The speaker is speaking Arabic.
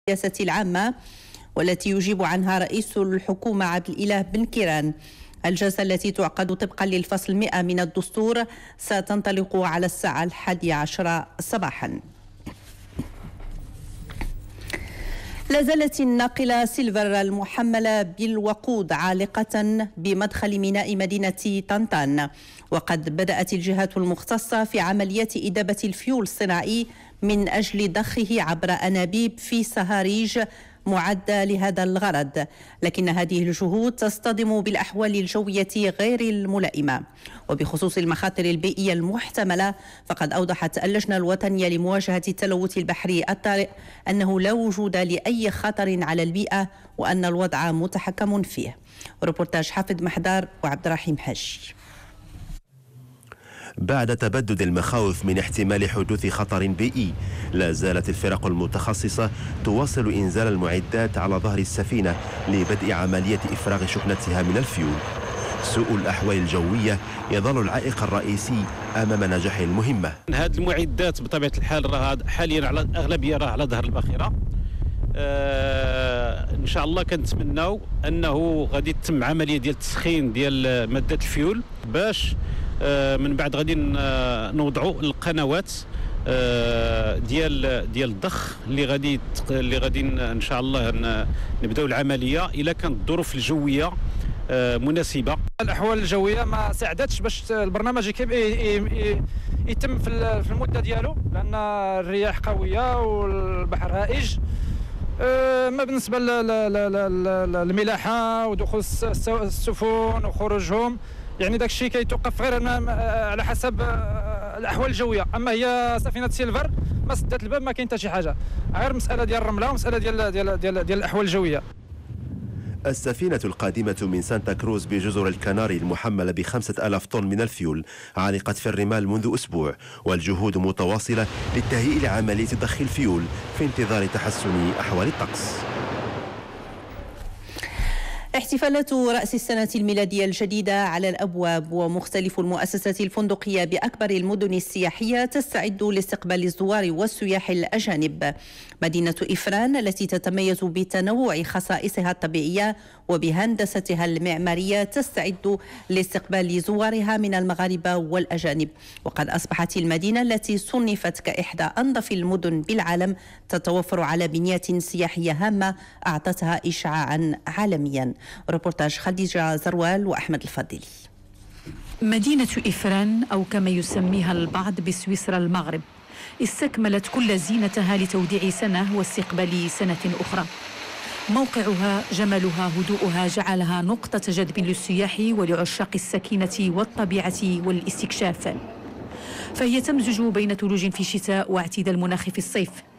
السياسة العامة، والتي يجيب عنها رئيس الحكومة عبد الإله بن كيران. الجلسة التي تعقد طبقا للفصل 100 من الدستور ستنطلق على الساعة 11 صباحا. لا زالت الناقلة سيلفر المحملة بالوقود عالقة بمدخل ميناء مدينة طنطان، وقد بدأت الجهات المختصة في عمليات إدابة الفيول الصناعي من أجل ضخه عبر أنابيب في سهاريج معدة لهذا الغرض، لكن هذه الجهود تصطدم بالأحوال الجوية غير الملائمة. وبخصوص المخاطر البيئية المحتملة، فقد أوضحت اللجنة الوطنية لمواجهة التلوث البحري الطارئ أنه لا وجود لأي خطر على البيئة وأن الوضع متحكم فيه. روبورتاج حافظ محدار وعبد الرحيم حاج. بعد تبدد المخاوف من احتمال حدوث خطر بيئي، لا زالت الفرق المتخصصة تواصل إنزال المعدات على ظهر السفينة لبدء عملية إفراغ شحنتها من الفيول. سوء الأحوال الجوية يظل العائق الرئيسي أمام نجاح المهمة. هذه المعدات بطبيعة الحال حاليا على الأغلبية على ظهر الباخرة. ان شاء الله كنتمناو انه غادي تتم عمليه ديال التسخين ديال ماده الفيول، باش من بعد غادي نوضعوا القنوات ديال الضخ اللي غادي ان شاء الله نبداو العمليه الا كانت الظروف الجويه مناسبه. الاحوال الجويه ما ساعدتش باش البرنامج يتم في المده ديالو، لان الرياح قويه والبحر هائج. ما بالنسبه للملاحه ودخول السفن وخروجهم، يعني داك الشيء كيتوقف غير على حسب الاحوال الجويه. اما هي سفينه سيلفر ما سدات الباب، ما كاين حتى شي حاجه، غير مساله ديال الرمله ومساله ديال الاحوال الجويه. السفينة القادمة من سانتا كروز بجزر الكناري المحملة ب5,000 طن من الفيول عالقت في الرمال منذ أسبوع، والجهود متواصلة للتهيئ لعملية ضخ الفيول في انتظار تحسن أحوال الطقس. احتفالات رأس السنة الميلادية الجديدة على الأبواب، ومختلف المؤسسات الفندقية بأكبر المدن السياحية تستعد لاستقبال الزوار والسياح الأجانب. مدينة إفران التي تتميز بتنوع خصائصها الطبيعية وبهندستها المعمارية تستعد لاستقبال زوارها من المغاربة والأجانب، وقد أصبحت المدينة التي صنفت كإحدى أنظف المدن بالعالم تتوفر على بنيات سياحية هامة أعطتها إشعاعا عالميا. روبورتاج خديجة زروال وأحمد الفضيلي. مدينة إفران، أو كما يسميها البعض بسويسرا المغرب، استكملت كل زينتها لتوديع سنة واستقبال سنة أخرى. موقعها، جمالها، هدوءها جعلها نقطة جذب للسياح ولعشاق السكينة والطبيعة والاستكشاف، فهي تمزج بين ثلوج في الشتاء واعتدال المناخ في الصيف.